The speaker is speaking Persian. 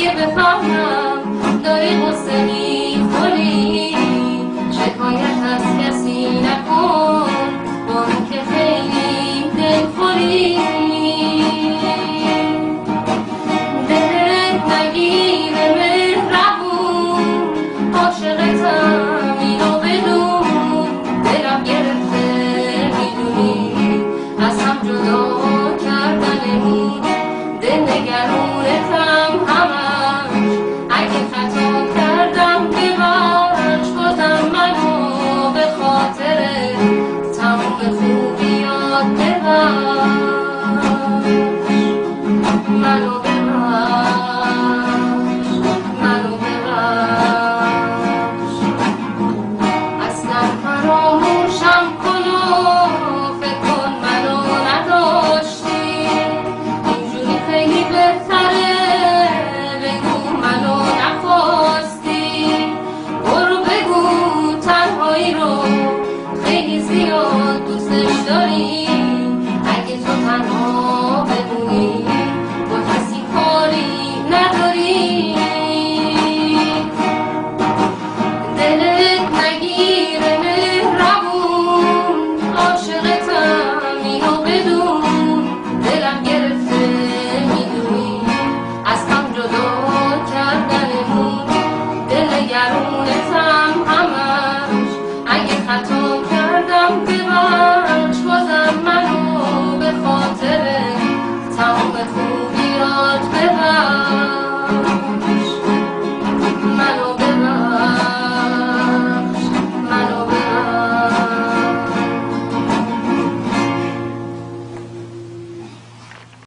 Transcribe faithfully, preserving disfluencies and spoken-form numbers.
که بفهمم داری قصه میخوری، شکایت از کسی نکن با این که خیلی دلخوری. دلت نگیره مهربون، عاشقتم اینو بدون، دلم گرفته میدونی از هم جدا کردنمون، دل نگرونتم همش، اگه خطا کردم ببخش، بازم منو به خاطر تمام خوبیات ببخش، منو ببخش.